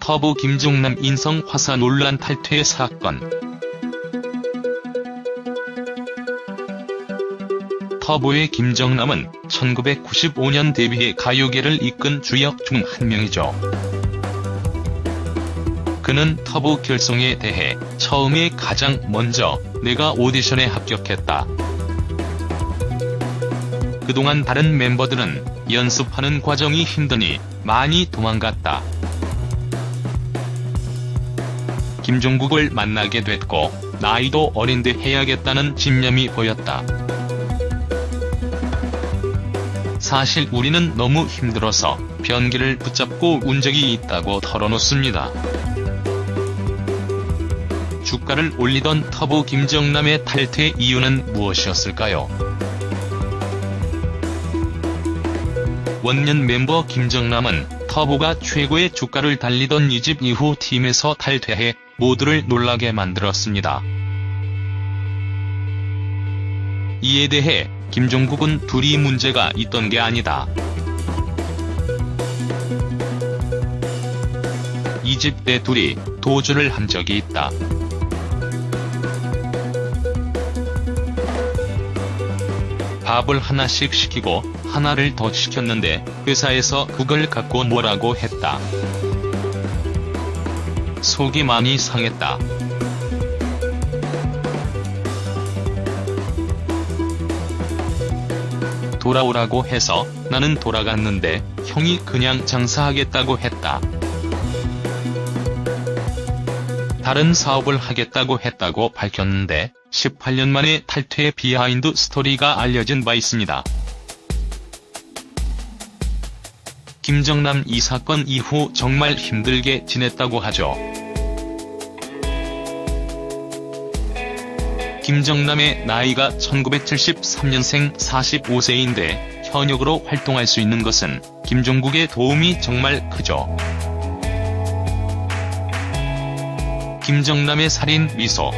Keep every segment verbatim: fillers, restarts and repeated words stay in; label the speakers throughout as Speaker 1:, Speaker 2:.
Speaker 1: 터보 김정남 인성 화사 논란 탈퇴 사건. 터보의 김정남은 천구백구십오 년 데뷔해 가요계를 이끈 주역 중 한 명이죠. 그는 터보 결성에 대해 처음에 가장 먼저 내가 오디션에 합격했다. 그동안 다른 멤버들은 연습하는 과정이 힘드니 많이 도망갔다. 김종국을 만나게 됐고 나이도 어린데 해야겠다는 집념이 보였다. 사실 우리는 너무 힘들어서 변기를 붙잡고 운 적이 있다고 털어놓습니다. 주가를 올리던 터보 김정남의 탈퇴 이유는 무엇이었을까요? 원년 멤버 김정남은 터보가 최고의 주가를 달리던 이 집 이후 팀에서 탈퇴해 모두를 놀라게 만들었습니다. 이에 대해 김종국은 둘이 문제가 있던 게 아니다. 이 집 때 둘이 도주를 한 적이 있다. 밥을 하나씩 시키고 하나를 더 시켰는데 회사에서 그걸 갖고 뭐라고 했다. 속이 많이 상했다. 돌아오라고 해서 나는 돌아갔는데 형이 그냥 장사하겠다고 했다. 다른 사업을 하겠다고 했다고 밝혔는데 십팔 년 만에 탈퇴의 비하인드 스토리가 알려진 바 있습니다. 김정남 이 사건 이후 정말 힘들게 지냈다고 하죠. 김정남의 나이가 천구백칠십삼 년생 사십오 세인데 현역으로 활동할 수 있는 것은 김종국의 도움이 정말 크죠. 김정남의 살인 미소.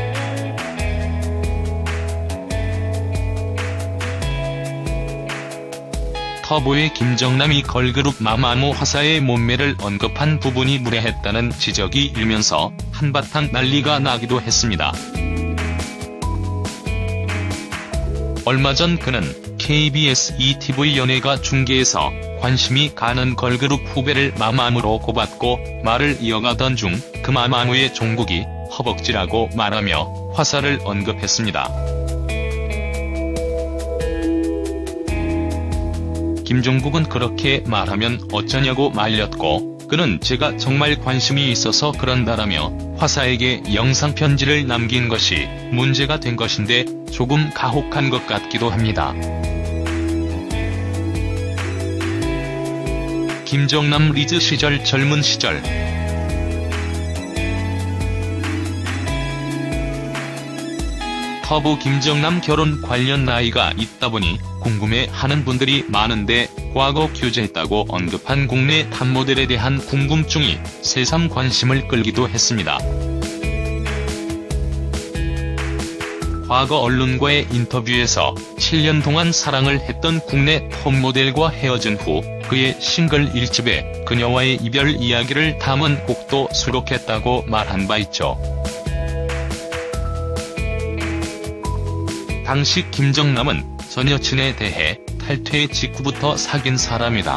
Speaker 1: 터보의 김정남이 걸그룹 마마무 화사의 몸매를 언급한 부분이 무례했다는 지적이 일면서 한바탕 난리가 나기도 했습니다. 얼마 전 그는 케이비에스 이티비 연예가 중계에서 관심이 가는 걸그룹 후배를 마마무로 꼽았고 말을 이어가던 중 그 마마무의 종국이 허벅지라고 말하며 화사를 언급했습니다. 김종국은 그렇게 말하면 어쩌냐고 말렸고 그는 제가 정말 관심이 있어서 그런다라며 화사에게 영상편지를 남긴 것이 문제가 된 것인데 조금 가혹한 것 같기도 합니다. 김정남 리즈 시절 젊은 시절. 터보 김정남 결혼 관련 나이가 있다 보니 궁금해하는 분들이 많은데 과거 교제했다고 언급한 국내 탑모델에 대한 궁금증이 새삼 관심을 끌기도 했습니다. 과거 언론과의 인터뷰에서 칠 년 동안 사랑을 했던 국내 톱모델과 헤어진 후 그의 싱글 일 집에 그녀와의 이별 이야기를 담은 곡도 수록했다고 말한 바 있죠. 당시 김정남은 전 여친에 대해 탈퇴 직후부터 사귄 사람이다.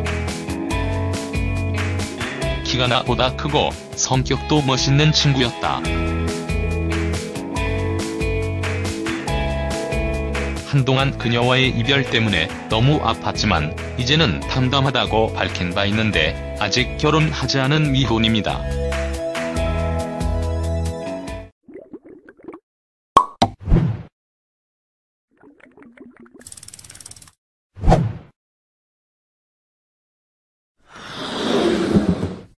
Speaker 1: 키가 나보다 크고 성격도 멋있는 친구였다. 한동안 그녀와의 이별 때문에 너무 아팠지만 이제는 담담하다고 밝힌 바 있는데 아직 결혼하지 않은 미혼입니다.